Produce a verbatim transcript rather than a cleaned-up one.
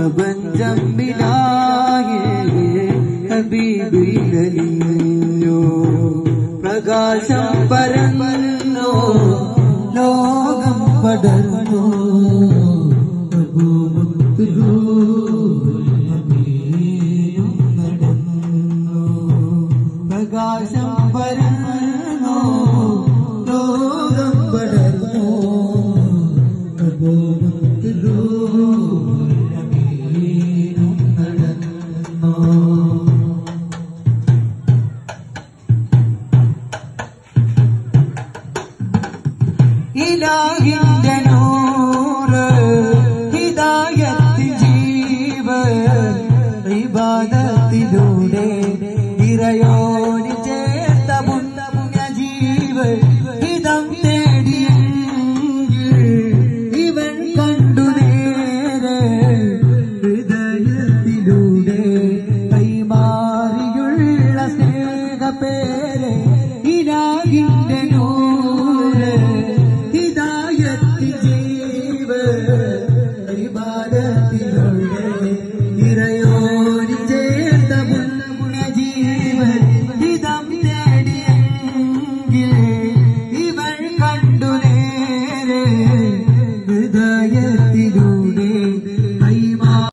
പ്രപഞ്ചമിലായേ ഹബീബിലലിഞ്ഞു പ്രകാശം പരന്നു ലോകം പടർന്നു പ്രകാശം പരന്നു ലോകം പടർന്നു ഇലാഹിന്റെ നൂറ് ഹിദായത്ത് ജീവ ഇബാദത്തിലൂടെ ഇറയോനി ചേർത്ത പുണ്യ ജീവ ഹിതം തേടിയെങ്കിൽ ഇവൻ കണ്ടു നേരെ ഹൃദയത്തിലൂടെ കൈമാറിയുള്ള സ്നേഹപേര് ഇലാഹിന്റെ നൂറ് ഹിദായത്ത് ജീവ ഇബാദത്തിലൂടെ